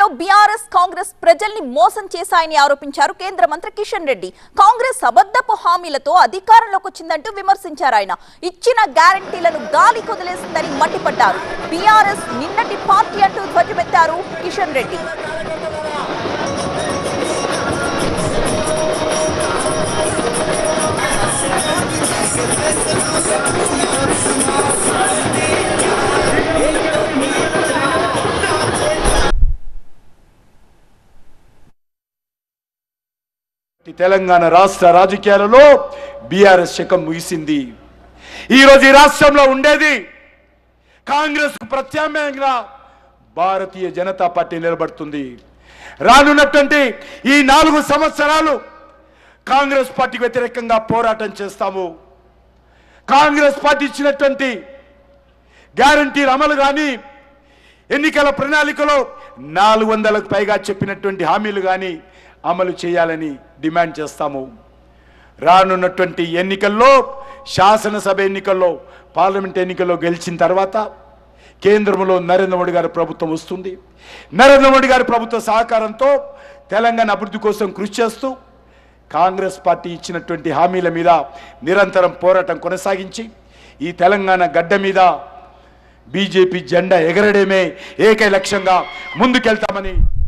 BRS Congress ప్రజల్ని మోసం చేశాయని ఆరోపించారు కేంద్ర మంత్రి కిషన్ రెడ్డి. కాంగ్రెస్ అబద్ధపు హామీలతో అధికారంలోకి వచ్చిందంటూ విమర్శించారు. ఆయన ఇచ్చిన గ్యారంటీలను గాలి కొదిలేసిందని మండిపడ్డారు. బీఆర్ఎస్ నిన్నటి పార్టీ అంటూ ధ్వజమెత్తారు కిషన్ రెడ్డి. తెలంగాణ రాష్ట్ర రాజకీయాలలో బీఆర్ఎస్ శకం ముగిసింది. ఈరోజు ఈ రాష్ట్రంలో ఉండేది కాంగ్రెస్ కు ప్రత్యామ్నాయంగా భారతీయ జనతా పార్టీ నిలబడుతుంది. రానున్నటువంటి ఈ 4 సంవత్సరాలు కాంగ్రెస్ పార్టీకి వ్యతిరేకంగా పోరాటం చేస్తాము. కాంగ్రెస్ పార్టీ ఇచ్చినటువంటి గ్యారంటీల అమలు కానీ, ఎన్నికల ప్రణాళికలో 400కు పైగా చెప్పినటువంటి హామీలు కానీ అమలు చేయాలని డిమాండ్ చేస్తాము. రానున్నటువంటి ఎన్నికల్లో, శాసనసభ ఎన్నికల్లో, పార్లమెంట్ ఎన్నికల్లో గెలిచిన తర్వాత కేంద్రంలో నరేంద్ర మోడీ గారి ప్రభుత్వం వస్తుంది. నరేంద్ర మోడీ గారి ప్రభుత్వ సహకారంతో తెలంగాణ అభివృద్ధి కోసం కృషి చేస్తూ కాంగ్రెస్ పార్టీ ఇచ్చినటువంటి హామీల మీద నిరంతరం పోరాటం కొనసాగించి ఈ తెలంగాణ గడ్డ మీద బీజేపీ జెండా ఎగరడమే ఏకైక లక్ష్యంగా ముందుకెళ్తామని